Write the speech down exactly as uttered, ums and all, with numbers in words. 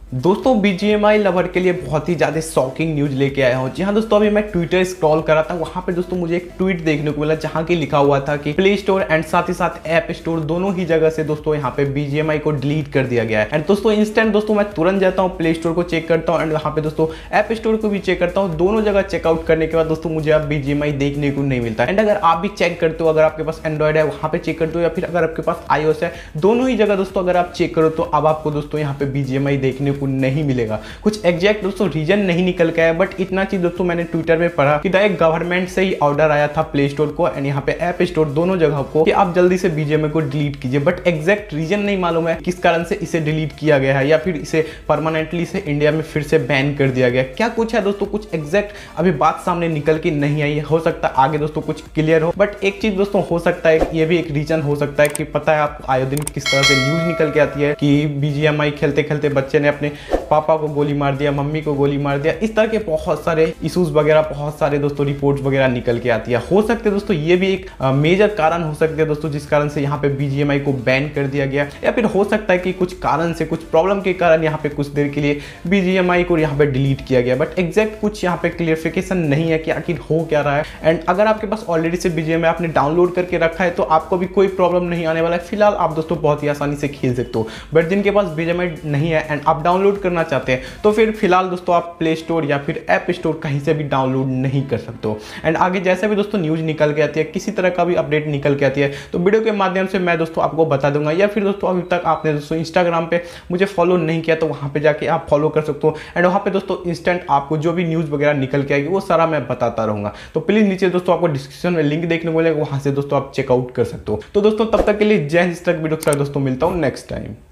दोस्तों BGMI lover के लिए बहुत ही ज़्यादा शॉकिंग न्यूज़ लेके आया हूँ। जी हाँ दोस्तों, अभी मैं ट्विटर स्क्रॉल कर रहा था, वहाँ पे दोस्तों मुझे एक ट्वीट देखने को मिला जहाँ की लिखा हुआ था कि प्ले स्टोर एंड साथ ही साथ ऐप स्टोर दोनों ही जगह से दोस्तों यहाँ पे बीजीएमआई को डिलीट कर दिया गया है। एंड दोस्तों इंस्टेंट दोस्तों मैं तुरंत जाता हूँ, प्ले स्टोर को चेक करता हूँ एंड यहाँ पे दोस्तों ऐप स्टोर को भी चेक करता हूँ। दोनों जगह चेकआउट करने के बाद दोस्तों मुझे अब बीजीएमआई देखने को नहीं मिलता। एंड अगर आप भी चेक करते हो, अगर आपके पास एंड्रॉइड है वहाँ पे चेक करते हो या फिर अगर आपके पास आईओएस है, दोनों ही जगह दोस्तों अगर आप चेक करो तो अब आपको दोस्तों यहाँ पे बीजीएमआई देखने को नहीं मिलेगा। कुछ एग्जैक्ट दोस्तों रीजन नहीं निकल के आया, बट इतना चीज दोस्तों मैंने ट्विटर में पढ़ा कि डायरेक्ट गवर्नमेंट से ही ऑर्डर आया था प्ले स्टोर को एंड यहाँ पे ऐप स्टोर दोनों जगह को कि आप जल्दी से बीजीएमआई को डिलीट कीजिए। बट एग्जैक्ट रीजन नहीं मालूम है किस कारण से इसे डिलीट किया गया है या फिर इसे परमानेंटली से इंडिया में फिर से बैन कर दिया गया। क्या कुछ है दोस्तों, कुछ एग्जैक्ट अभी बात सामने निकल के नहीं आई है। हो सकता है आगे दोस्तों कुछ क्लियर हो, बट एक चीज दोस्तों हो सकता है, ये भी एक रीजन हो सकता है कि पता है आपको आए दिन किस तरह से न्यूज निकल के आती है कि बीजीएमआई खेलते खेलते बच्चे ने अपने पापा को गोली मार दिया, मम्मी को गोली मार दिया। इस तरह के बहुत सारे इश्यूज वगैरह, बहुत सारे दोस्तों रिपोर्ट्स वगैरह निकल के आती है। हो सकते हैं दोस्तों ये भी एक मेजर कारण हो सकते हैं दोस्तों जिस कारण से यहाँ पे बीजीएमआई को बैन कर दिया गया, या फिर हो सकता है कि कुछ कारण से, कुछ प्रॉब्लम के कारण यहाँ पे कुछ देर के लिए बीजीएमआई को यहाँ पे डिलीट किया गया। बट एग्जैक्ट कुछ यहाँ पे क्लियरिफिकेशन नहीं है कि आखिर हो क्या रहा है। एंड अगर आपके पास ऑलरेडी से बीजीएमआई आपने डाउनलोड करके रखा है तो आपको भी कोई प्रॉब्लम नहीं आने वाला है। फिलहाल आप दोस्तों बहुत ही आसानी से खेल सकते हो। बट जिनके पास बीजीएमआई नहीं है एंड आप डाउनलोड करना चाहते हैं तो फिर फिलहाल दोस्तों आप प्ले स्टोर या फिर ऐप स्टोर कहीं से भी डाउनलोड नहीं कर सकते हो। एंड आगे जैसे भी दोस्तों न्यूज़ निकल के आती है, किसी तरह का भी अपडेट निकल के आती है तो वीडियो के माध्यम से मैं दोस्तों आपको बता दूंगा। या फिर दोस्तों अभी तक आपने दोस्तों इंस्टाग्राम पे मुझे फॉलो नहीं किया तो वहाँ पे जाके आप फॉलो कर सकते हो एंड वहाँ पे दोस्तों इंस्टेंट आपको जो भी न्यूज़ वगैरह निकल के आएगी वो सारा मैं बताता रहूँगा। तो प्लीज़ नीचे दोस्तों आपको डिस्क्रिप्शन में लिंक देखने को मिलेगा, वहाँ से दोस्तों आप चेकआउट कर सकते हो। तो दोस्तों तब तक के लिए जय हिंद, तक वीडियो के साथ दोस्तों मिलता हूँ नेक्स्ट टाइम।